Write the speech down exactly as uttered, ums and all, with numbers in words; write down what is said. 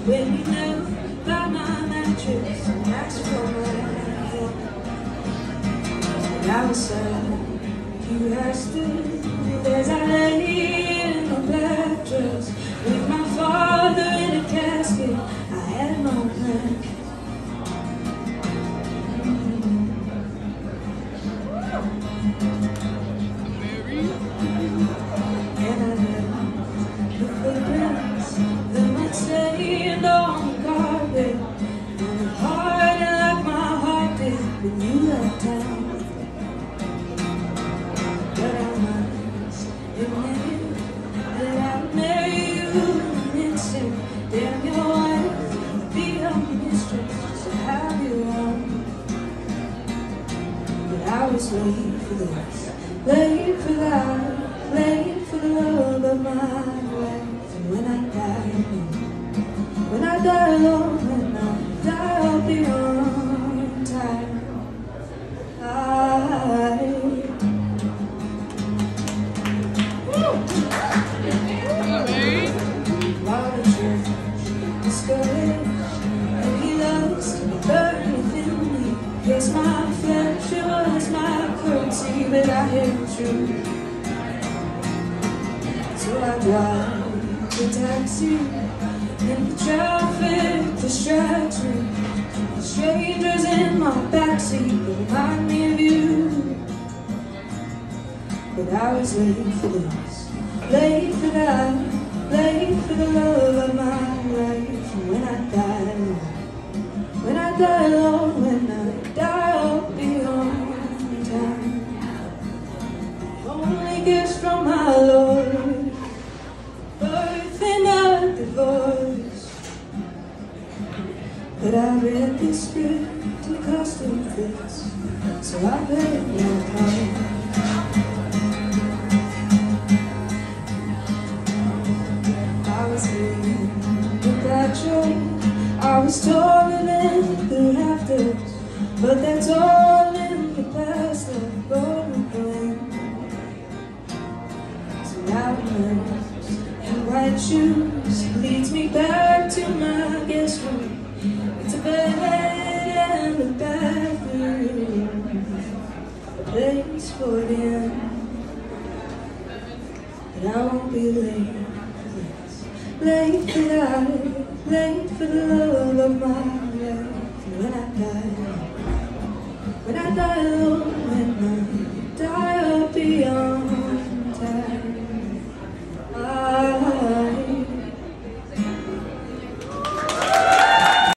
When you knelt by my mattress and asked for my help, and I was sad, you asked it as I lay in a black dress with my father in a casket. I had no plan. And I had the footprints that might stand on the carpet, and it hardened like my heart did when you left town. But I must admit that I'd marry you in an instant. Damn your wife, be a mistress, to have you on. But I was late for this, late for that, late for the love of my life. And when I die alone, when I die alone, when I die I'll be on time. I while the church discouraged, and he loves to burn within me. Yes, my flesh, it was my currency, but I hate you. So I drive the taxi, and the traffic distracts me. The strangers in my backseat remind me of you. But I was late for this, late for that, late for the love of my life. And when I die alone, when I die alone, when I die I'll be on time. Only gifts from my Lord, birth and a divorce. But I read this script and costume fits, so I bet no time. I was in the black train, I was taller than the rafters, but that's all in the past of golden flame. So now nerves and white shoes leads me back to my guest room. It's a bed and a bathroom, a place for them. But I won't be late. Late for that, late for the love of my life. And when I die, when I die alone,